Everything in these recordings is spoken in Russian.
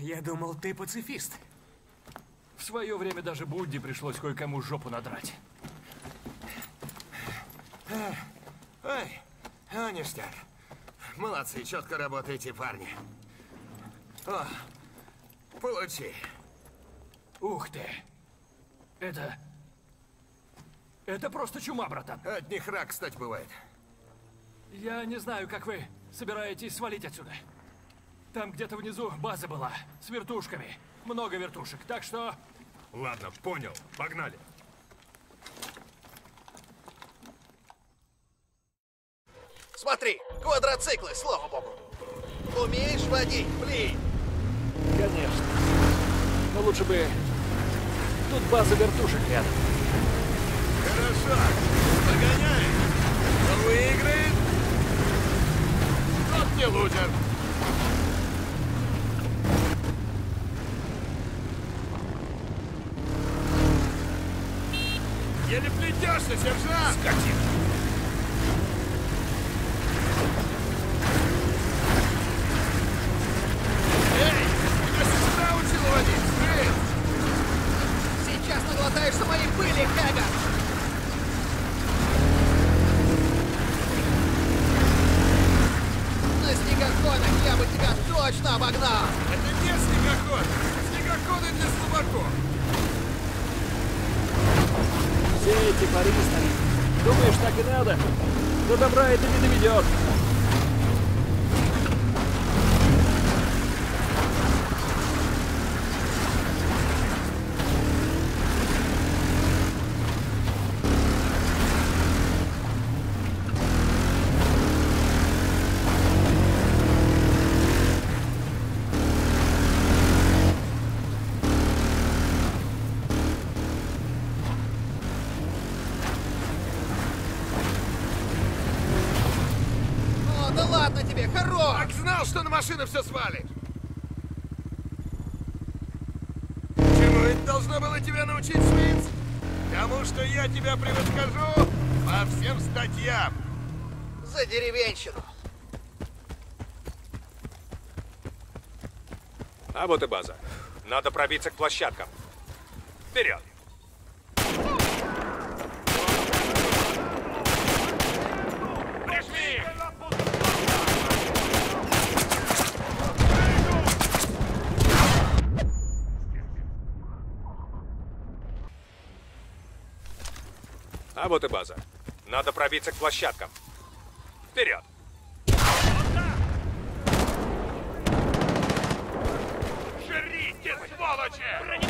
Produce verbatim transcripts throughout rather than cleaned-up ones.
Я думал, ты пацифист. В свое время даже Будде пришлось кое-кому жопу надрать. Ой, о, ништяк. Молодцы, четко работаете, парни. О, получи. Ух ты. Это... Это просто чума, братан. От них рак, кстати, бывает. Я не знаю, как вы собираетесь свалить отсюда. Там где-то внизу база была, с вертушками. Много вертушек, так что... Ладно, понял. Погнали. Смотри, квадроциклы, слава богу. Умеешь водить, блин? Конечно. Но лучше бы... Тут база вертушек рядом. Хорошо, погоняй. Кто выиграет? Тот не лузер. Еле плетешься, сержант! Скотина! Эй, тебя сестра учила водить, слышь? Сейчас наглотаешься моей пыли, Хэггар! На снегоходах я бы тебя точно обогнал! Это не снегоход. Снегоходы для слабаков. Все эти паристы. Думаешь, так и надо? До добра это не доведет. Да ладно тебе, хорош! Так знал, что на машину все свалишь. Чему это должно было тебя научить, Свинц? Тому, что я тебя превосхожу по всем статьям. За деревенщину! А вот и база. Надо пробиться к площадкам. Вперед! Пришли! А вот и база. Надо пробиться к площадкам. Вперед! Жрите, сволочи!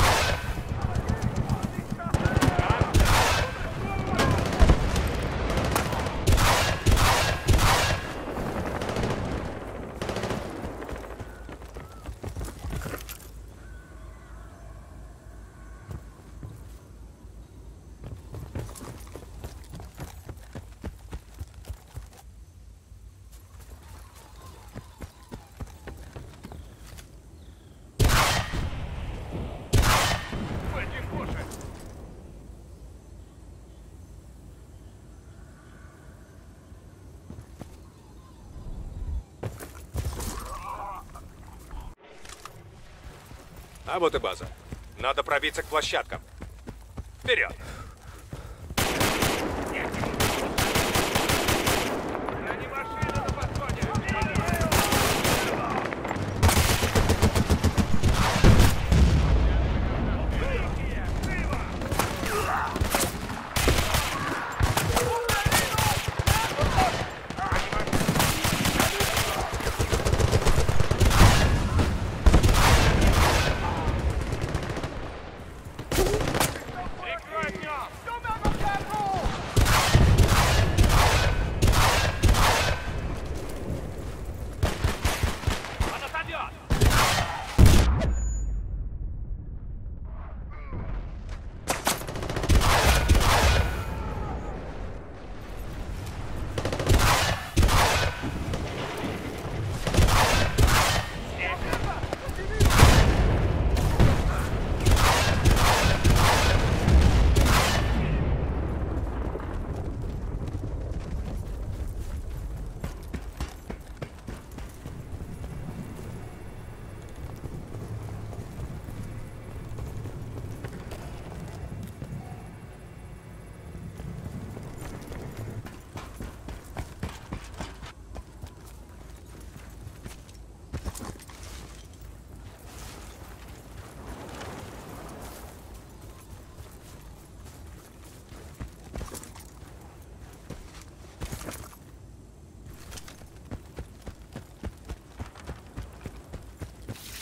А вот и база. Надо пробиться к площадкам. Вперед!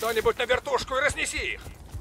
Кто-нибудь на вертушку и разнеси их!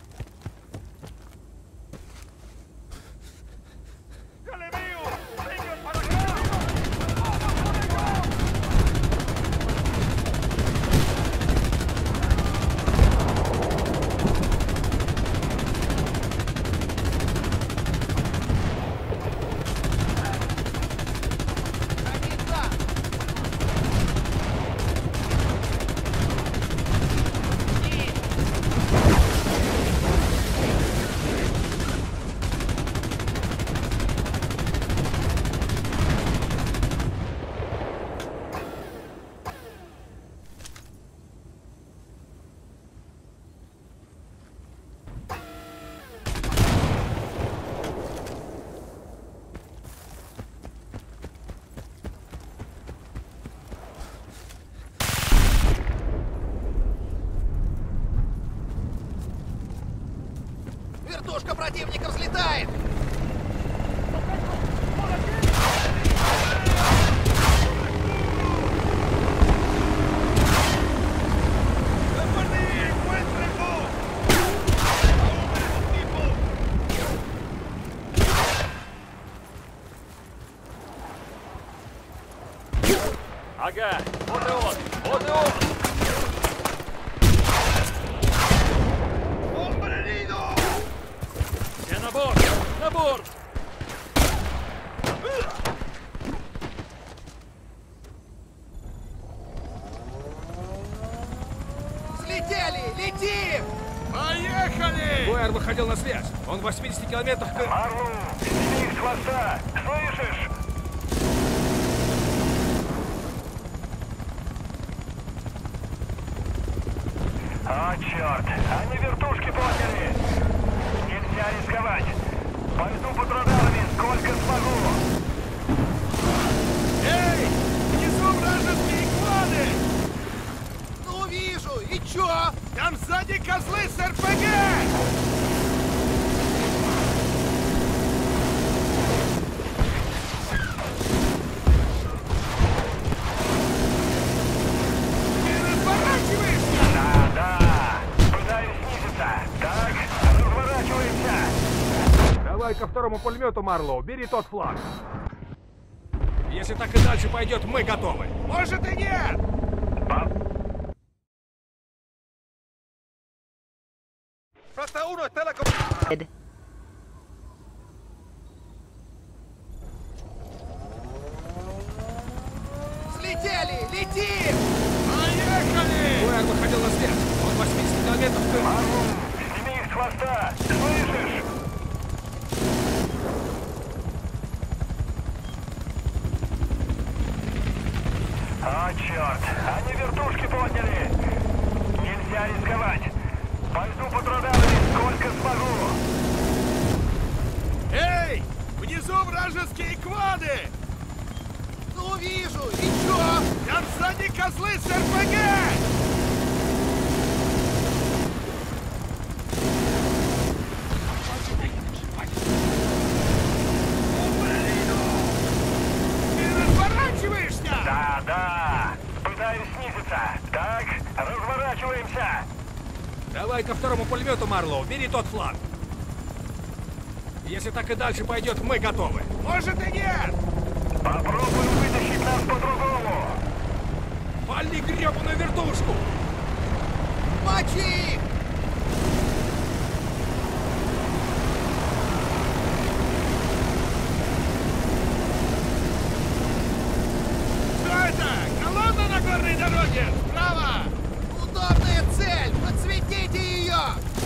Вертушка противника взлетает! Ага, вот и он, вот и он! Все на борт, на борт! Взлетели! Летим! Поехали! Буэр выходил на связь. Он в восьмидесяти километрах к... Марлу, сними их с хвоста! Слышишь? О, черт! Они вертушки подняли! Нельзя рисковать! Пойду под радарами, сколько смогу! Эй! Внизу вражеские кланы! Ну, вижу! И чё? Там сзади козлы с эр пэ гэ! Ты разворачиваешься! Да, да! Пытаюсь снизиться! Так, разворачиваемся! Давай ко второму пулемету, Марлоу. Бери тот флаг. Если так и дальше пойдет, мы готовы. Может и нет! Взлетели! Летим! Поехали! Буэр выходил на связь. Он в восьмидесяти километрах к... Марлу, сними их с хвоста! Слышишь? О, черт! Они вертушки подняли! Нельзя рисковать! Пойду под радарами, сколько смогу! Эй! Внизу вражеские квады! Ну, вижу! И чё? Там сзади козлы с эр пэ гэ! Ты разворачиваешься! Да, да! Пытаюсь снизиться! Так, разворачиваемся! Давай ко второму пулемету, Марлоу. Бери тот флаг. Если так и дальше пойдет, мы готовы. Может и нет! Попробую вытащить нас по-другому! Пали гребаную вертушку! Мочи их! Что это? Колонна на горной дороге! Справа! Удобная цель! Подсветите ее!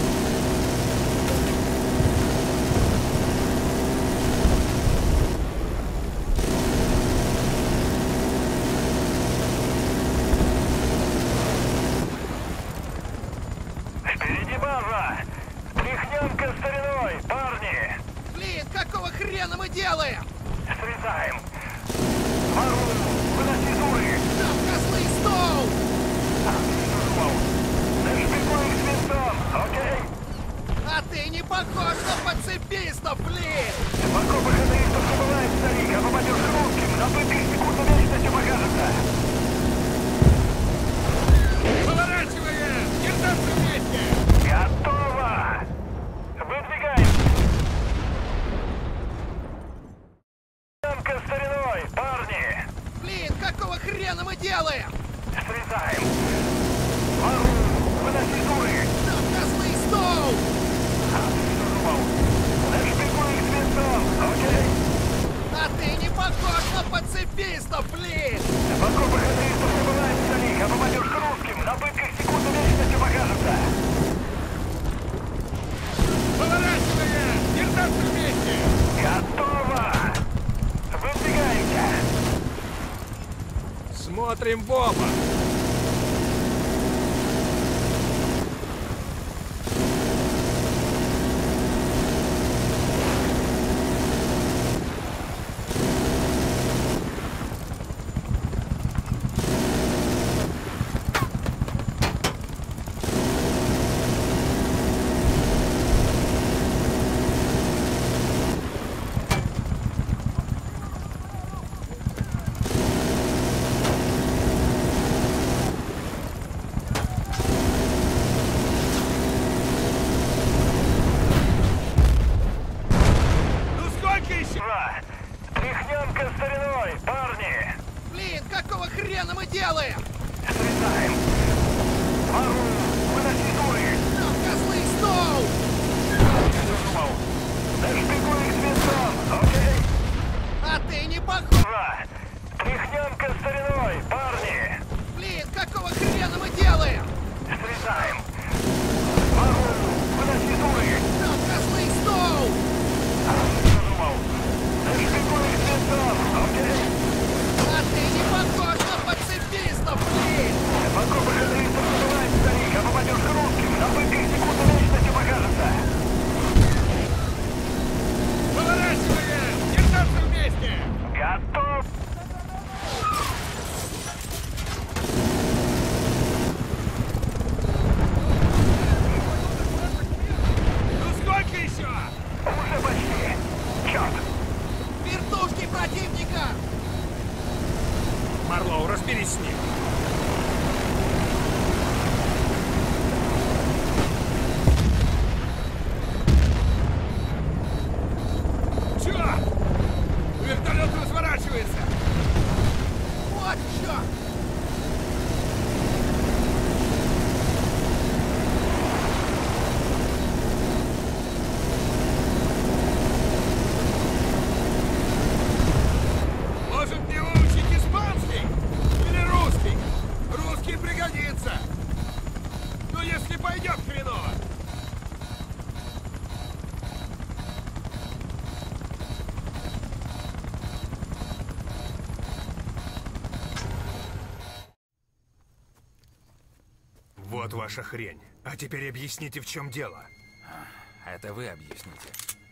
Впереди база! Тряхнемка стариной, парни! Блин, какого хрена мы делаем? Срезаем! Марлу, выноси дуры! Там козлы, Стоу! Нашпигуй их свинцом, окей? А ты не похож на пацифистов, блин! В окопах это их не бывает, старик, а попадешь русским, на пытках секунду вечностью покажется! Поворачиваем! Держаться вместе! делаем? Срезаем. Вару, выноси дуры. Там козлы Сноу! Думал. Нашпигуй их свинцом, окей? А ты не похож на пацифиста, блин! В окопах атеистов не бывает старик, а попадешь к русским, на пытках секунду вечности покажется. Поворачиваем! Держаться вместе! Готово! Выдвигаемся! Смотрим в оба. Ну сколько еще? Два. Тряхнемка стариной, парни! Блин, какого хрена мы делаем? Срезаем. Вару, выноси дуры. Там козлы Сноу! Думал. Нашпигуй их свинцом, окей? А ты не похож... Два. Тряхнемка стариной, парни! Блин, какого хрена мы делаем? Срезаем. Вару, выноси дуры. Там козлы Сноу! Думал. Нашпигуй их свинцом, окей? А ты не похож на пацифиста, блин! В окопах атеистов не бывает старик, а попадешь к русским, на пытках секунду вечности покажется. Поворачиваем! Держаться вместе! Готов! Ну сколько еще? Уже почти. Черт! Вертушки противника! Марлоу, разберись с ним. Черт! Вертолет разворачивается! Вот черт! Может, мне выучить испанский? Или русский? Русский пригодится! Ну, если пойдет хреново! Вот ваша хрень. А теперь объясните, в чем дело. Это вы объясните.